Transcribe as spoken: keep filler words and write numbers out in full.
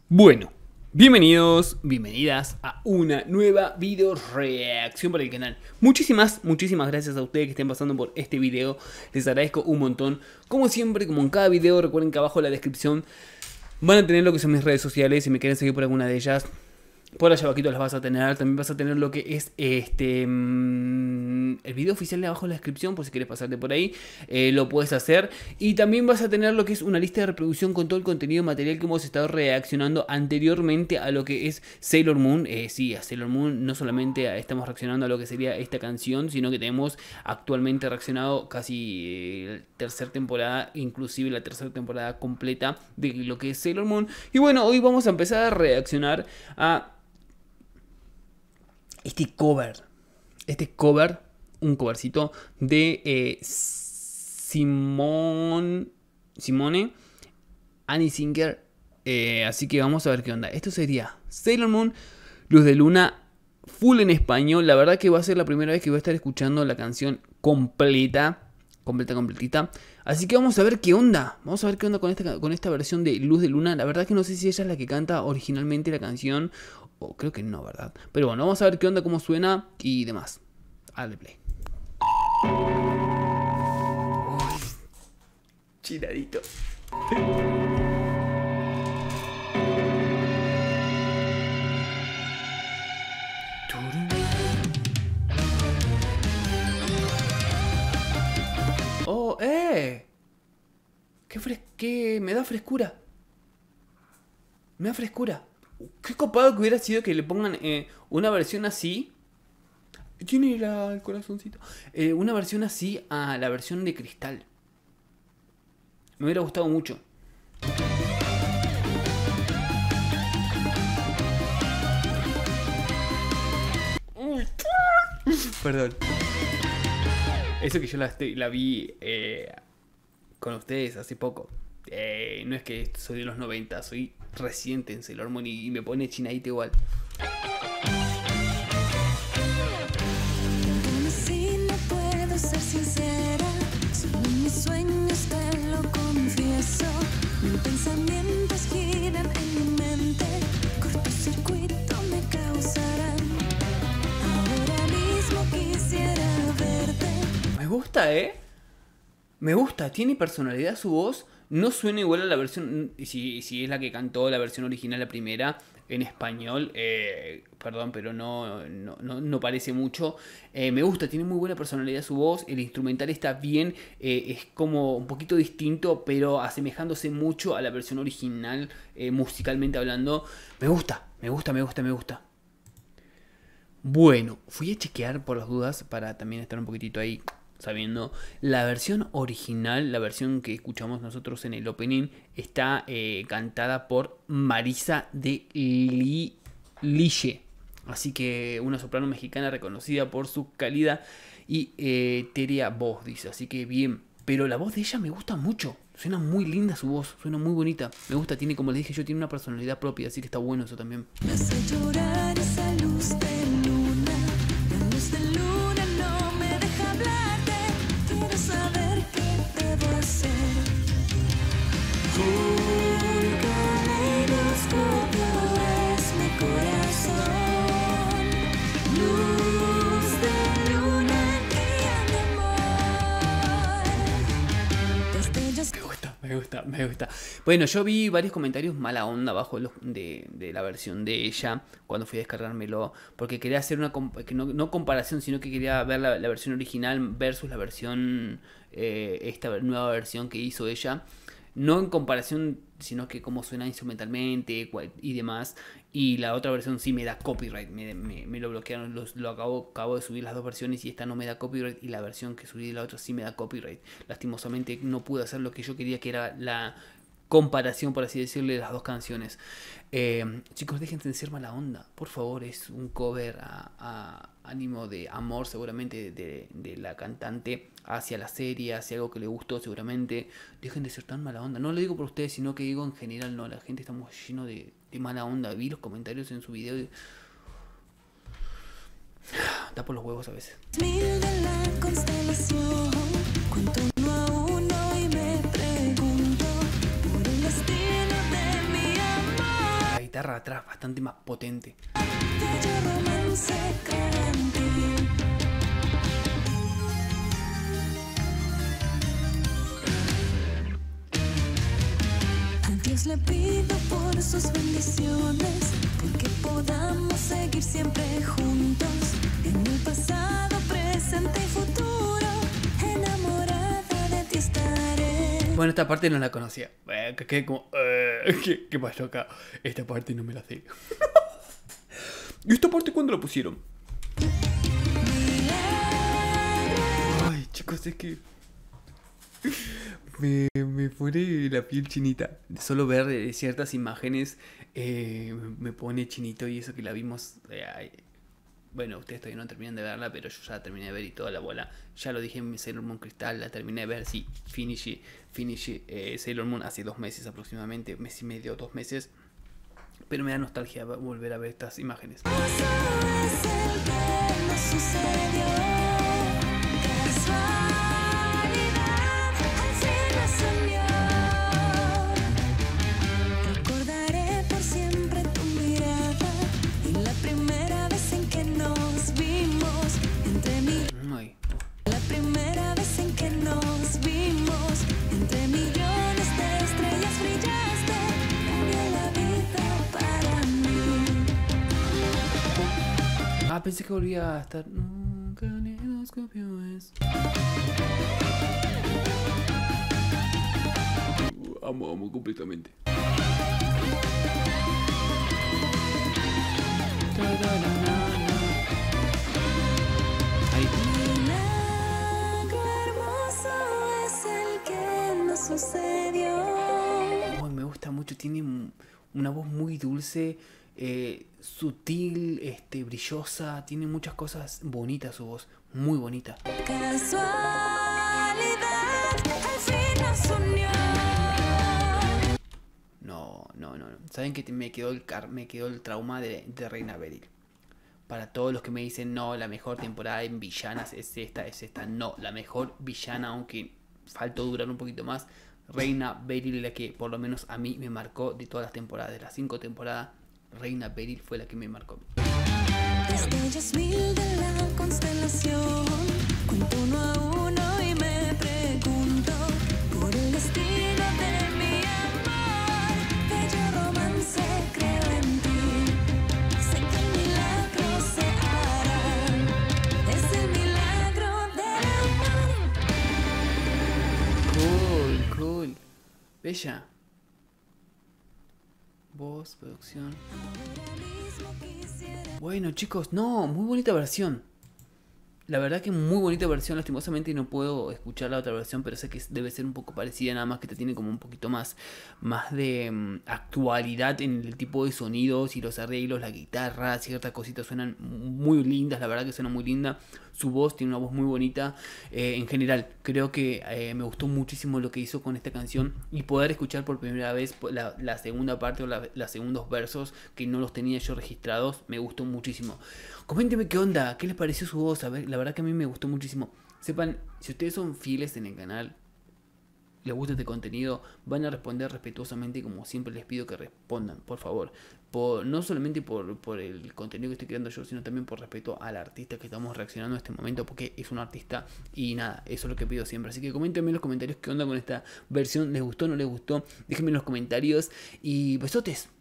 Bueno, bienvenidos, bienvenidas a una nueva video reacción para el canal. Muchísimas, muchísimas gracias a ustedes que estén pasando por este video. Les agradezco un montón. Como siempre, como en cada video, recuerden que abajo en la descripción van a tener lo que son mis redes sociales. Si me quieren seguir por alguna de ellas, por allá abajito las vas a tener. También vas a tener lo que es este mmm, el video oficial de abajo en la descripción, por si quieres pasarte por ahí, eh, lo puedes hacer. Y también vas a tener lo que es una lista de reproducción con todo el contenido material que hemos estado reaccionando anteriormente a lo que es Sailor Moon. Eh, sí, a Sailor Moon no solamente estamos reaccionando a lo que sería esta canción, sino que tenemos actualmente reaccionado casi eh, tercera temporada, inclusive la tercera temporada completa de lo que es Sailor Moon. Y bueno, hoy vamos a empezar a reaccionar a este cover, este cover, un covercito de eh, Simone, Simone Annie Singer, eh, así que vamos a ver qué onda. Esto sería Sailor Moon, Luz de Luna, full en español. La verdad que va a ser la primera vez que voy a estar escuchando la canción completa, completa, completita. Así que vamos a ver qué onda, vamos a ver qué onda con esta, con esta versión de Luz de Luna. La verdad que no sé si ella es la que canta originalmente la canción, o creo que no, ¿verdad? Pero bueno, vamos a ver qué onda, cómo suena y demás. Dale play. Uy, chiradito. Oh, eh. Qué fres qué me da frescura. Me da frescura. Qué copado que hubiera sido que le pongan eh, una versión así. Tiene la, el corazoncito. Eh, una versión así a la versión de cristal. Me hubiera gustado mucho. Perdón. Eso que yo la, la vi eh, con ustedes hace poco. Eh, no es que soy de los noventa, soy reciente en Sailor Moon y, y me pone chinadita igual. Si no puedo ser sincera, solo mis sueños te lo confieso. Mis pensamientos giran en mi mente, cortocircuito me causarán. Ahora mismo quisiera verte. Me gusta, ¿eh? Me gusta, tiene personalidad su voz. No suena igual a la versión, si, si es la que cantó la versión original, la primera, en español, eh, perdón, pero no, no, no, no parece mucho. Eh, me gusta, tiene muy buena personalidad su voz, el instrumental está bien, eh, es como un poquito distinto, pero asemejándose mucho a la versión original, eh, musicalmente hablando. Me gusta, me gusta, me gusta, me gusta. Bueno, fui a chequear por las dudas para también estar un poquitito ahí sabiendo. La versión original, la versión que escuchamos nosotros en el opening, está eh, cantada por Marisa de Li Liche. Así que una soprano mexicana reconocida por su calidad y eh, etérea voz, dice. Así que bien, pero la voz de ella me gusta mucho. Suena muy linda su voz, suena muy bonita. Me gusta, tiene, como les dije yo, tiene una personalidad propia, así que está bueno eso también. Me hace llorar esa luz de luna. La luz de luna no me deja hablarte. Quiero saber qué debo hacer. Un caleidoscopio es mi corazón. Luz de luna guía mi amor. Destellos. Me gusta, me gusta, me gusta. Bueno, yo vi varios comentarios mala onda abajo de, de la versión de ella cuando fui a descargármelo, porque quería hacer una que no, no comparación, sino que quería ver la, la versión original versus la versión, eh, esta nueva versión que hizo ella. No en comparación, sino que cómo suena instrumentalmente y demás. Y la otra versión sí me da copyright, me, me, me lo bloquearon, los, lo acabo, acabo de subir las dos versiones y esta no me da copyright. Y la versión que subí de la otra sí me da copyright. Lastimosamente no pude hacer lo que yo quería, que era la comparación, por así decirle, de las dos canciones. Eh, chicos, dejen de ser mala onda, por favor. Es un cover a, a ánimo de amor, seguramente, de, de la cantante hacia la serie, hacia algo que le gustó, seguramente. Dejen de ser tan mala onda. No lo digo por ustedes, sino que digo en general, no. La gente está muy lleno de, de mala onda. Vi los comentarios en su video y... da por los huevos a veces. Mil de la constelación, cuento uno a uno y me pregunto por el destino de mi amor. guitarra atrás bastante más potente. Bello romance creo en ti. A Dios le pido por sus bendiciones, porque podamos seguir siempre juntos, en el pasado, presente y futuro, enamorada de ti estaré. Bueno, esta parte no la conocía. Eh, que quedé como... eh, ¿qué, ¿Qué pasó acá? Esta parte no me la sé. ¿Y esta parte cuándo la pusieron? Ay, chicos, es que... Me, me pone la piel chinita. Solo ver eh, ciertas imágenes eh, me pone chinito, y eso que la vimos... eh, ay, bueno, ustedes todavía no terminan de verla, pero yo ya la terminé de ver y toda la bola. Ya lo dije en mi Sailor Moon Crystal, la terminé de ver, sí, finish, finish eh, Sailor Moon hace dos meses aproximadamente, mes y medio, dos meses. Pero me da nostalgia volver a ver estas imágenes. Eso es el que nos sucedió. Casualidad, al fin nos unió. Recordaré por siempre tu mirada y la primera vez en que nos vimos entre mí. Ay, La primera vez en que nos vimos entre millones de estrellas brillaste, cambió la vida para mí. ah, pensé que volvía a estar... Nunca Neoscopio es... Uh, amo, amo completamente. Ahí. Milagro hermoso es el que nos sucedió. Oh, me gusta mucho, tiene un- una voz muy dulce, eh, sutil, este, brillosa, tiene muchas cosas bonitas su voz, muy bonita. Casualidad, al fin nos unió. No, no, no, no. Saben que te- me quedó el car me quedó el trauma de, de Reina Beryl. Para todos los que me dicen no, la mejor temporada en villanas es esta, es esta. No, la mejor villana, aunque faltó durar un poquito más, Reina Beryl, la que por lo menos a mí me marcó de todas las temporadas, de las cinco temporadas, Reina Beryl fue la que me marcó. Destellos mil de la constelación, cuento uno a uno y me pregunto por el destino de mi amor. Bello romance creo en ti, sé que el milagro se hará, es el milagro del amor. Cool, cool. Bella. Voz, producción. Ahora mismo quisiera. Bueno, chicos, no, muy bonita versión. La verdad que muy bonita versión. Lastimosamente no puedo escuchar la otra versión, pero sé que debe ser un poco parecida, nada más que te tiene como un poquito más, más de mm, actualidad en el tipo de sonidos y los arreglos, la guitarra, ciertas cositas suenan muy lindas, la verdad que suena muy linda. Su voz tiene una voz muy bonita. Eh, en general, creo que eh, me gustó muchísimo lo que hizo con esta canción, y poder escuchar por primera vez la, la segunda parte o la, los segundos versos que no los tenía yo registrados, me gustó muchísimo. Coméntenme qué onda, qué les pareció su voz. A ver, la verdad que a mí me gustó muchísimo. Sepan, si ustedes son fieles en el canal, les gusta este contenido, van a responder respetuosamente, como siempre les pido que respondan, por favor. Por, no solamente por, por el contenido que estoy creando yo, sino también por respeto al artista que estamos reaccionando en este momento, porque es un artista y nada, eso es lo que pido siempre. Así que coméntenme en los comentarios qué onda con esta versión, les gustó, no les gustó, déjenme en los comentarios y besotes.